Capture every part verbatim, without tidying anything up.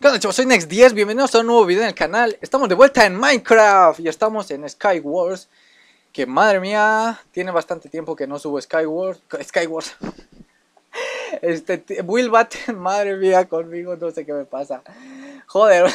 ¿Qué onda, chavos? Soy Nex diez, bienvenidos a un nuevo video en el canal. Estamos de vuelta en Minecraft y estamos en Skywars. Que madre mía, tiene bastante tiempo que no subo Skywars. Skywars. Este, Will Batten, madre mía, conmigo no sé qué me pasa. Joder.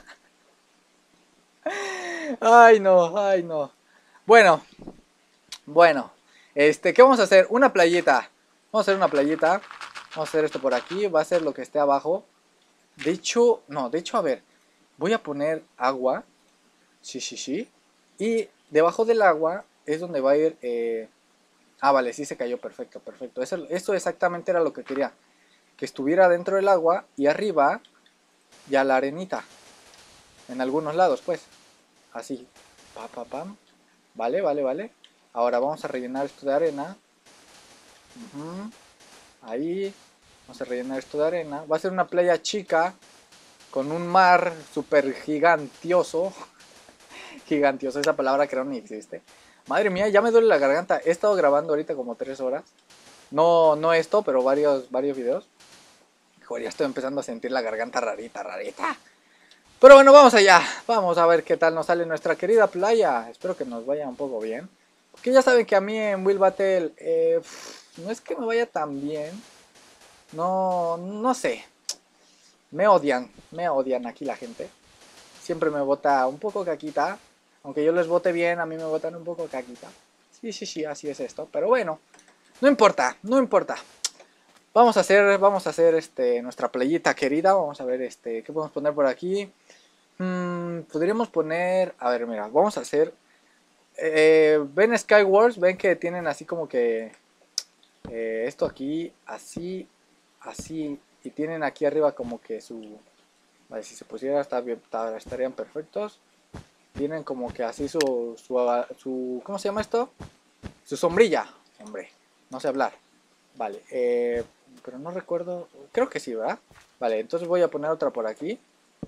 Ay no, ay no. Bueno, bueno. Este, ¿qué vamos a hacer? Una playita. Vamos a hacer una playita. Vamos a hacer esto por aquí. Va a ser lo que esté abajo. De hecho, no, de hecho, a ver. Voy a poner agua. Sí, sí, sí. Y debajo del agua es donde va a ir... Eh... Ah, vale, sí se cayó. Perfecto, perfecto. Eso, eso exactamente era lo que quería. Que estuviera dentro del agua y arriba ya la arenita. En algunos lados, pues. Así. Pa, pa, pam. Vale, vale, vale. Ahora vamos a rellenar esto de arena. Uh-huh. Ahí. Vamos a rellenar esto de arena. Va a ser una playa chica. Con un mar súper gigantioso. Gigantioso, esa palabra creo ni existe. Madre mía, ya me duele la garganta. He estado grabando ahorita como tres horas. No, no esto, pero varios, varios videos. Joder, ya estoy empezando a sentir la garganta rarita, rarita. Pero bueno, vamos allá. Vamos a ver qué tal nos sale nuestra querida playa. Espero que nos vaya un poco bien. Porque ya saben que a mí en Will Battle eh, no es que me vaya tan bien. No, no sé. Me odian, me odian aquí la gente. Siempre me vota un poco caquita. Aunque yo les vote bien, a mí me votan un poco caquita. Sí, sí, sí, así es esto. Pero bueno, no importa, no importa. Vamos a hacer, vamos a hacer este, nuestra playita querida. Vamos a ver este, qué podemos poner por aquí. Hmm, podríamos poner, a ver, mira, vamos a hacer. Eh, ven Skywars, ven que tienen así como que eh, esto aquí, así, así. Y tienen aquí arriba como que su... Vale, si se pusiera estarían perfectos. Tienen como que así su, su, su... ¿Cómo se llama esto? Su sombrilla. Hombre, no sé hablar. Vale, eh, pero no recuerdo. Creo que sí, ¿verdad? Vale, entonces voy a poner otra por aquí.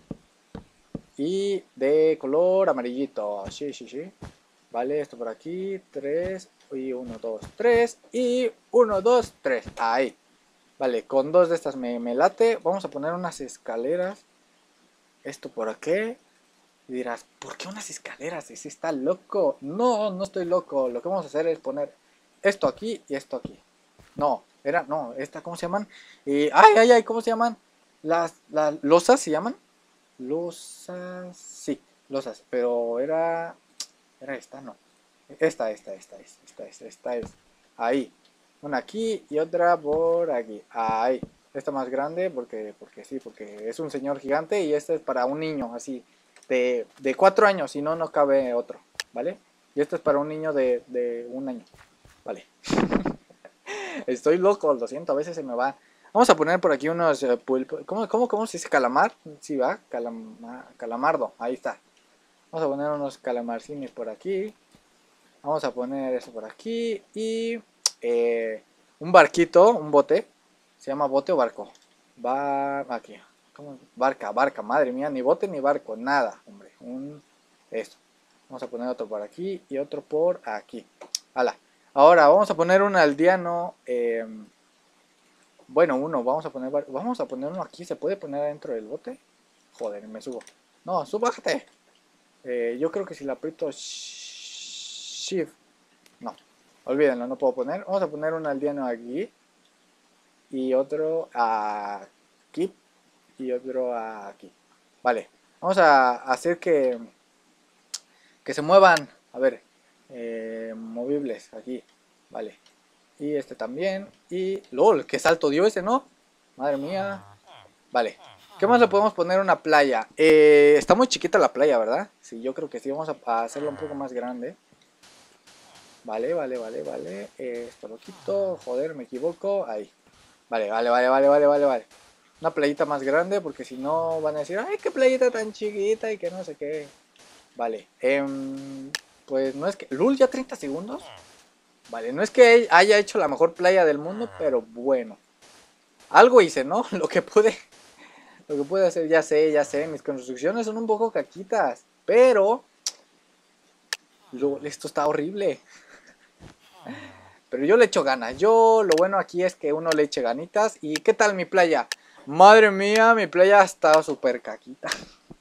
Y de color amarillito. Sí, sí, sí. Vale, esto por aquí. Tres. Y uno, dos, tres. Y uno, dos, tres. Ahí. Vale, con dos de estas me, me late. Vamos a poner unas escaleras. Esto por aquí. Y dirás, ¿por qué unas escaleras? ¿Ese está loco? No, no estoy loco. Lo que vamos a hacer es poner esto aquí y esto aquí. No, era, no, esta, ¿cómo se llaman? Eh, ay, ay, ay, ¿cómo se llaman? Las, las losas se llaman. Losas, sí, losas. Pero era, era esta, no. Esta, esta, esta, esta, esta, esta, esta es. Ahí. Una aquí y otra por aquí. Ahí. Esta más grande porque, porque sí, porque es un señor gigante y esta es para un niño, así. De, de cuatro años, si no, no cabe otro, ¿vale? Y esto es para un niño de, de un año, ¿vale? Estoy loco, lo siento, a veces se me va. Vamos a poner por aquí unos uh, pulpos. ¿Cómo, cómo, cómo se dice calamar? Sí, va, Calama, calamardo, ahí está. Vamos a poner unos calamarcines por aquí. Vamos a poner eso por aquí. Y eh, un barquito, un bote. ¿Se llama bote o barco? Va aquí. ¿Cómo? Barca, barca, madre mía, ni bote ni barco, nada, hombre. Un esto. Vamos a poner otro por aquí y otro por aquí. Hala. Ahora vamos a poner un aldeano. Eh, bueno, uno. Vamos a poner. Vamos a poner uno aquí. ¿Se puede poner adentro del bote? Joder, me subo. No, súbate. Eh, yo creo que si le aprieto Shift. No. Olvídenlo, no puedo poner. Vamos a poner un aldeano aquí. Y otro aquí. Y otro aquí. Vale. Vamos a hacer que. Que se muevan. A ver. Eh, movibles aquí. Vale. Y este también. Y. ¡Lol! ¡Qué salto dio ese, ¿no? Madre mía. Vale. ¿Qué más le podemos poner? Una playa. Eh, está muy chiquita la playa, ¿verdad? Sí, yo creo que sí. Vamos a, a hacerla un poco más grande. Vale, vale, vale, vale. Eh, esto lo quito. Joder, me equivoco. Ahí. Vale, vale, vale, vale, vale, vale, vale. Una playita más grande porque si no van a decir, ay, qué playita tan chiquita y que no sé qué. Vale. Eh, pues no es que... ¿Lul ya treinta segundos? Vale, no es que haya hecho la mejor playa del mundo, pero bueno. Algo hice, ¿no? Lo que pude... Lo que pude hacer, ya sé, ya sé. Mis construcciones son un poco caquitas. Pero... Lo, esto está horrible. Pero yo le echo ganas. Yo lo bueno aquí es que uno le eche ganitas. ¿Y qué tal mi playa? Madre mía, mi playa está súper caquita.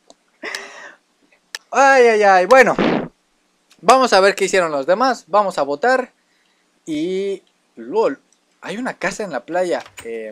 Ay, ay, ay. Bueno, vamos a ver qué hicieron los demás. Vamos a votar. Y... LOL. Hay una casa en la playa. Eh...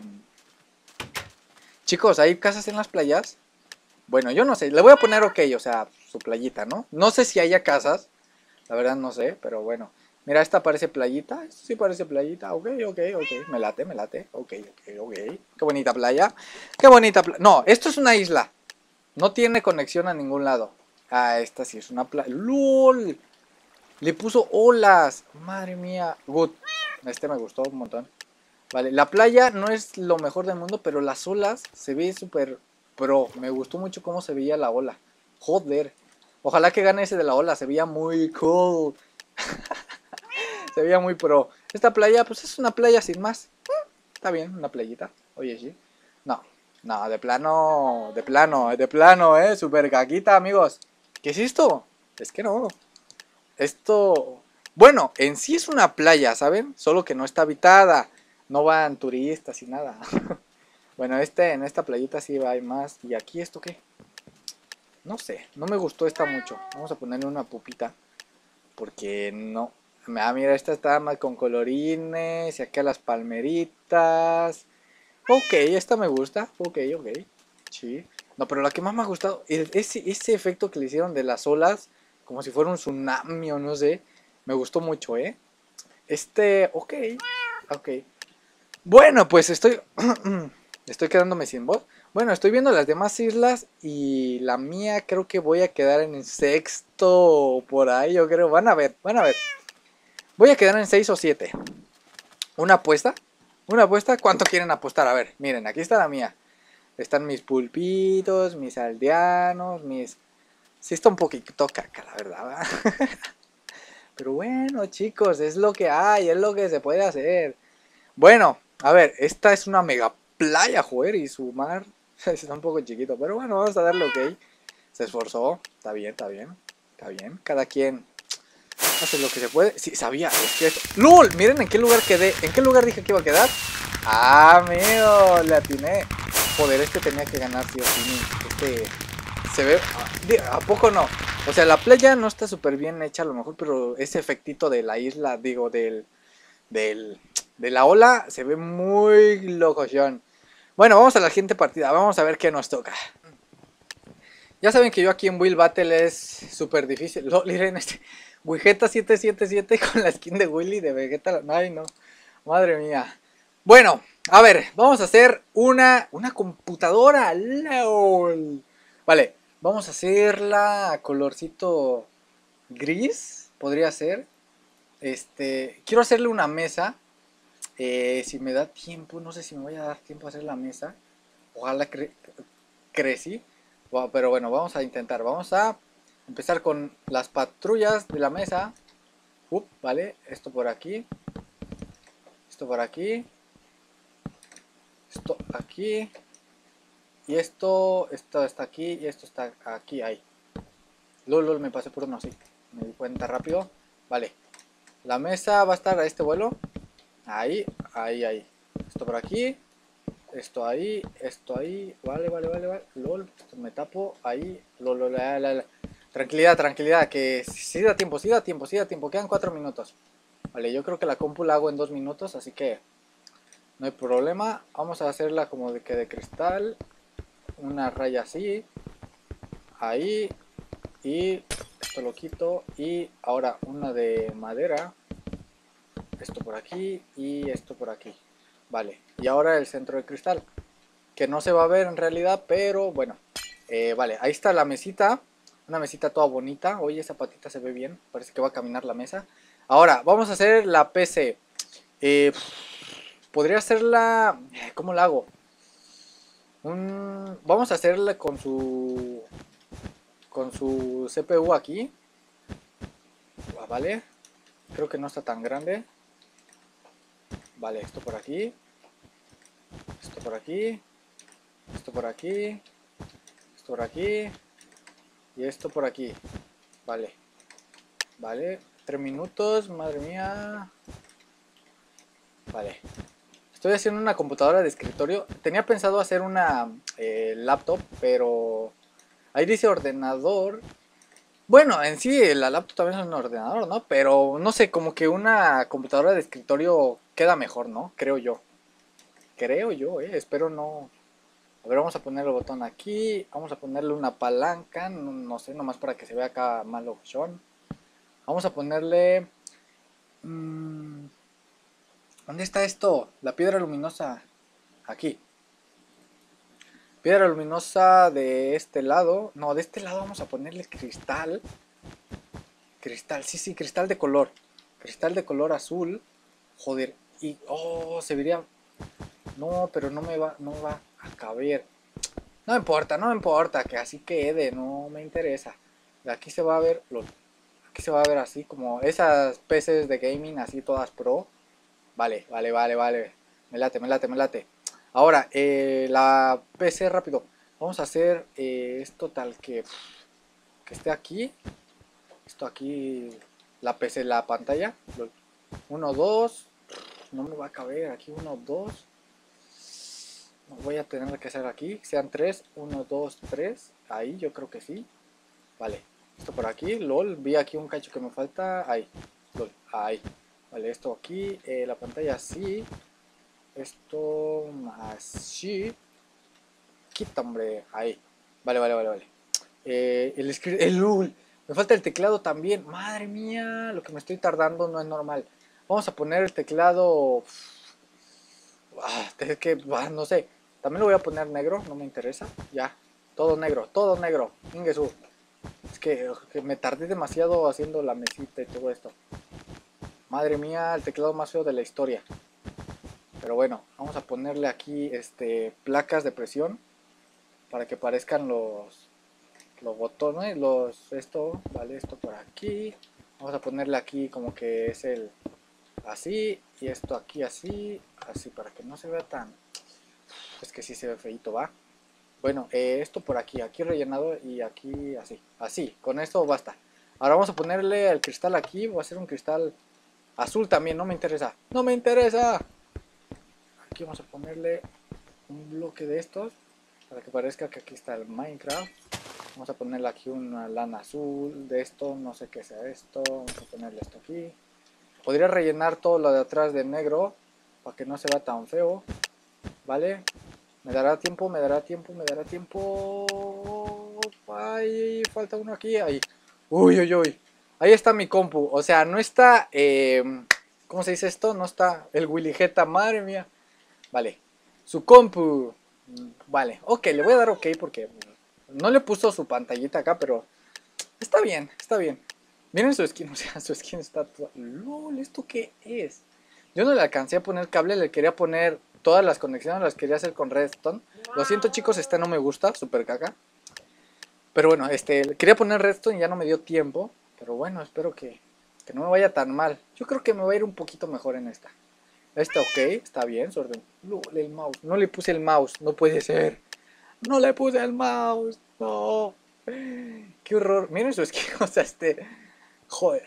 Chicos, ¿hay casas en las playas? Bueno, yo no sé. Le voy a poner ok, o sea, su playita, ¿no? No sé si haya casas. La verdad no sé, pero bueno. Mira, esta parece playita. Esto sí parece playita. Ok, ok, ok. Me late, me late. Ok, ok, ok. Qué bonita playa. Qué bonita playa. No, esto es una isla. No tiene conexión a ningún lado. Ah, esta sí es una playa. ¡Lol! Le puso olas. Madre mía. Good. Este me gustó un montón. Vale, la playa no es lo mejor del mundo, pero las olas se ve súper pro. Me gustó mucho cómo se veía la ola. Joder. Ojalá que gane ese de la ola. Se veía muy cool. Se veía muy pro. Esta playa, pues es una playa sin más. Está bien, una playita. Oye, sí. No, no, de plano, de plano, de plano, eh. Super caquita, amigos. ¿Qué es esto? Es que no. Esto, bueno, en sí es una playa, ¿saben? Solo que no está habitada. No van turistas y nada. Bueno, este, en esta playita sí hay más. ¿Y aquí esto qué? No sé, no me gustó esta mucho. Vamos a ponerle una pupita. Porque no. Ah, mira, esta está más con colorines. Y acá las palmeritas. Ok, esta me gusta. Ok, ok. Sí. No, pero la que más me ha gustado, el- ese, ese efecto que le hicieron de las olas, como si fuera un tsunami o no sé, me gustó mucho, ¿eh? Este, ok, ok. Bueno, pues estoy, estoy quedándome sin voz. Bueno, estoy viendo las demás islas y la mía creo que voy a quedar en el sexto por ahí, yo creo. Van a ver, van a ver. Voy a quedar en seis o siete. ¿Una apuesta? ¿Una apuesta? ¿Cuánto quieren apostar? A ver, miren, aquí está la mía. Están mis pulpitos, mis aldeanos, mis... Sí está un poquito caca, la verdad, ¿verdad? Pero bueno, chicos, es lo que hay, es lo que se puede hacer. Bueno, a ver, esta es una mega playa, joder, y su mar está un poco chiquito. Pero bueno, vamos a darle ok. Se esforzó, está bien, está bien, está bien. Cada quien hace lo que se puede. Sí, sabía, es que... esto- ¡Lol! Miren en qué lugar quedé. ¿En qué lugar dije que iba a quedar? Ah, amigo, le atiné. Joder, este tenía que ganar, sí o sí. Este se ve... ¿A poco no? O sea, la playa no está súper bien hecha a lo mejor, pero ese efectito de la isla, digo, del... del de la ola, se ve muy locochón. Bueno, vamos a la siguiente partida. Vamos a ver qué nos toca. Ya saben que yo aquí en Will Battle es súper difícil. Lo, miren este... Wigeta siete siete siete con la skin de Willy de Vegeta. Ay, no. Madre mía. Bueno, a ver, vamos a hacer una, una computadora. ¡Lol! Vale, vamos a hacerla a colorcito gris. Podría ser. Este, quiero hacerle una mesa. Eh, si me da tiempo, no sé si me voy a dar tiempo a hacer la mesa. Ojalá cre crecí. Wow, pero bueno, vamos a intentar. Vamos a empezar con las patrullas de la mesa. Up, vale, esto por aquí. Esto por aquí. Esto aquí. Y esto, esto está aquí y esto está aquí, ahí. Lol, lol, me pasé por uno, sí. Me di cuenta rápido. Vale. La mesa va a estar a este vuelo. Ahí, ahí, ahí. Esto por aquí. Esto ahí, esto ahí. Vale, vale, vale, vale. Lol, esto me tapo. Ahí. Lol, lol, la, la, la. Tranquilidad, tranquilidad. Que sí da tiempo, sí da tiempo, sí da tiempo. Quedan cuatro minutos. Vale, yo creo que la compu la hago en dos minutos, así que no hay problema. Vamos a hacerla como de que de cristal. Una raya así. Ahí. Y esto lo quito. Y ahora una de madera. Esto por aquí y esto por aquí. Vale. Y ahora el centro de cristal. Que no se va a ver en realidad, pero bueno. Eh, vale, ahí está la mesita. Una mesita toda bonita. Oye, esa patita se ve bien. Parece que va a caminar la mesa. Ahora, vamos a hacer la P C. Eh, podría hacerla... ¿Cómo la hago? Un, vamos a hacerla con su... Con su C P U aquí. Vale. Creo que no está tan grande. Vale, esto por aquí. Esto por aquí. Esto por aquí. Esto por aquí. Y esto por aquí. Vale. Vale. Tres minutos. Madre mía. Vale. Estoy haciendo una computadora de escritorio. Tenía pensado hacer una eh, laptop, pero ahí dice ordenador. Bueno, en sí la laptop también es un ordenador, ¿no? Pero no sé, como que una computadora de escritorio queda mejor, ¿no? Creo yo. Creo yo, eh. Espero no. A ver, vamos a poner el botón aquí. Vamos a ponerle una palanca. No, no sé, nomás para que se vea acá más locochón. Vamos a ponerle... Mmm, ¿dónde está esto? La piedra luminosa. Aquí. Piedra luminosa de este lado. No, de este lado vamos a ponerle cristal. Cristal, sí, sí, cristal de color. Cristal de color azul. Joder. Y, oh, se vería... No, pero no me va, no va a caber. No me importa, no me importa, que así quede, no me interesa. De aquí se va a ver, lo, aquí se va a ver así como esas P Cs de gaming, así todas pro. Vale, vale, vale, vale. Me late, me late, me late. Ahora, eh, la P C rápido. Vamos a hacer eh, esto tal que, que esté aquí. Esto aquí, la P C, la pantalla. uno, dos. No me va a caber aquí, uno, dos. Voy a tener que hacer aquí, sean tres, uno, dos, tres, ahí yo creo que sí, vale, esto por aquí, lol, vi aquí un cacho que me falta, ahí, lol, ahí, vale, esto aquí, eh, la pantalla así, esto así, quita hombre, ahí, vale, vale, vale, vale, eh, el script, el lol, me falta el teclado también, madre mía, lo que me estoy tardando no es normal, vamos a poner el teclado, ah, es que, ah, no sé. También lo voy a poner negro, no me interesa. Ya, todo negro, todo negro. Ingesu. Es que, que me tardé demasiado haciendo la mesita y todo esto. Madre mía, el teclado más feo de la historia. Pero bueno, vamos a ponerle aquí este placas de presión para que parezcan los los botones, los esto, vale, esto por aquí. Vamos a ponerle aquí como que es el así y esto aquí así, así para que no se vea tan... Es que sí se ve feito, va. Bueno, eh, esto por aquí, aquí rellenado y aquí así, así, con esto basta. Ahora vamos a ponerle el cristal aquí, voy a hacer un cristal azul también, no me interesa, no me interesa. Aquí vamos a ponerle un bloque de estos, para que parezca que aquí está el Minecraft. Vamos a ponerle aquí una lana azul de esto, no sé qué sea esto, vamos a ponerle esto aquí. Podría rellenar todo lo de atrás de negro, para que no se vea tan feo, ¿vale? Me dará tiempo, me dará tiempo, me dará tiempo. Ay, falta uno aquí. Ahí. Uy, uy, uy. Ahí está mi compu. O sea, no está... Eh, ¿cómo se dice esto? No está el Willy Jetta. Madre mía. Vale. Su compu. Vale. Ok, le voy a dar ok porque... No le puso su pantallita acá, pero... Está bien, está bien. Miren su skin. O sea, su skin está... Toda... LOL, ¿esto qué es? Yo no le alcancé a poner cable. Le quería poner... Todas las conexiones las quería hacer con Redstone. Lo siento chicos, este no me gusta, super caca. Pero bueno, este, quería poner Redstone y ya no me dio tiempo. Pero bueno, espero que, que no me vaya tan mal. Yo creo que me va a ir un poquito mejor en esta. Esta ok, está bien, su orden. El mouse, no le puse el mouse, no puede ser. No le puse el mouse, no. Qué horror. Miren su skin, o sea, este... Joder.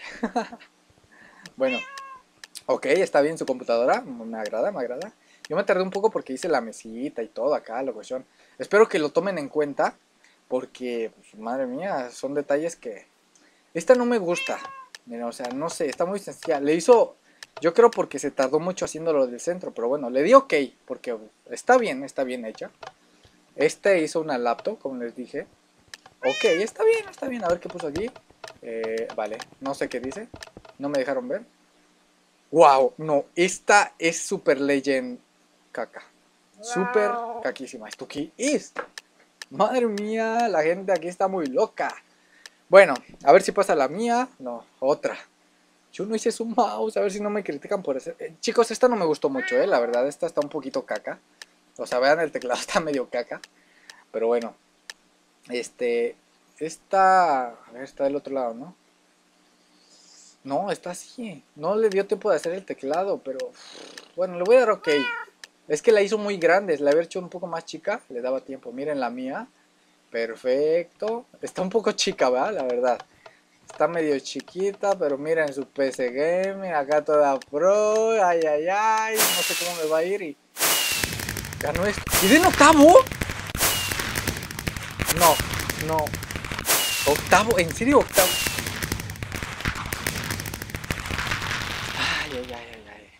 Bueno, ok, está bien su computadora, me agrada, me agrada. Yo me tardé un poco porque hice la mesita y todo acá, la cuestión. Espero que lo tomen en cuenta, porque, pues, madre mía, son detalles que... Esta no me gusta, mira, o sea, no sé, está muy sencilla. Le hizo, yo creo porque se tardó mucho haciendo lo del centro, pero bueno, le di ok, porque está bien, está bien hecha. Este hizo una laptop, como les dije. Ok, está bien, está bien, a ver qué puso aquí. Eh, vale, no sé qué dice, no me dejaron ver. Wow, no, esta es Super Legend caca. Super caquísima. ¿Esto qué es? Madre mía, la gente aquí está muy loca. Bueno, a ver si pasa la mía. No, otra. Yo no hice su mouse, a ver si no me critican por eso. Eh, chicos, esta no me gustó mucho, eh. La verdad, esta está un poquito caca. O sea, vean, el teclado está medio caca. Pero bueno. Este. Esta. A ver, está del otro lado, ¿no? No, está así. No le dio tiempo de hacer el teclado, pero... Bueno, le voy a dar ok. Es que la hizo muy grande. La había hecho un poco más chica. Le daba tiempo. Miren la mía. Perfecto. Está un poco chica, ¿verdad? La verdad. Está medio chiquita, pero miren su P C Gaming. Acá toda pro. Ay, ay, ay. No sé cómo me va a ir. Y Ganó esto. ¿Y en octavo? No, no. Octavo, ¿en serio octavo? Ay, ay, ay, ay, ay.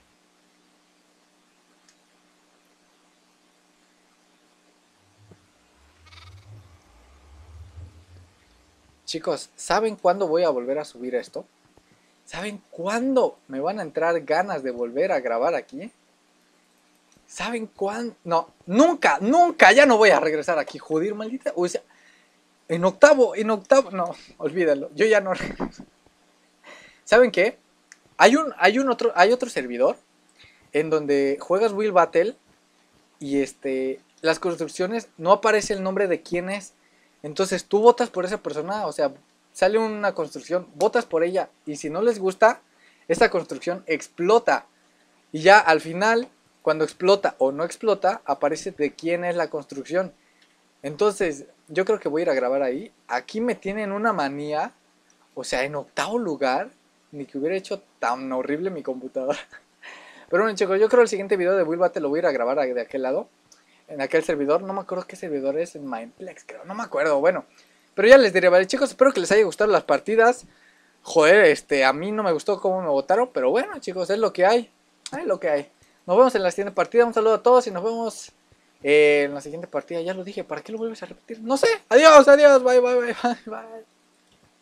Chicos, ¿saben cuándo voy a volver a subir esto? ¿Saben cuándo me van a entrar ganas de volver a grabar aquí? ¿Saben cuándo? No, nunca, nunca, ya no voy a regresar aquí, joder, maldita. O sea, en octavo, en octavo, no, olvídalo, yo ya no regreso. ¿Saben qué? Hay un, hay un otro, hay otro servidor en donde juegas Will Battle y este, las construcciones no aparece el nombre de quién es. Entonces tú votas por esa persona, o sea, sale una construcción, votas por ella y si no les gusta, esta construcción explota. Y ya al final, cuando explota o no explota, aparece de quién es la construcción. Entonces, yo creo que voy a ir a grabar ahí. Aquí me tienen una manía, o sea, en octavo lugar, ni que hubiera hecho tan horrible mi computadora. Pero bueno, chicos, yo creo el siguiente video de Will Battle lo voy a ir a grabar de aquel lado. En aquel servidor, no me acuerdo qué servidor es, en Mineplex creo, no me acuerdo, bueno. Pero ya les diré, vale chicos, espero que les haya gustado las partidas. Joder, este, a mí no me gustó cómo me votaron, pero bueno chicos, es lo que hay. Es lo que hay. Nos vemos en la siguiente partida, un saludo a todos y nos vemos eh, en la siguiente partida. Ya lo dije, ¿para qué lo vuelves a repetir? No sé, adiós, adiós, bye, bye, bye, bye, bye.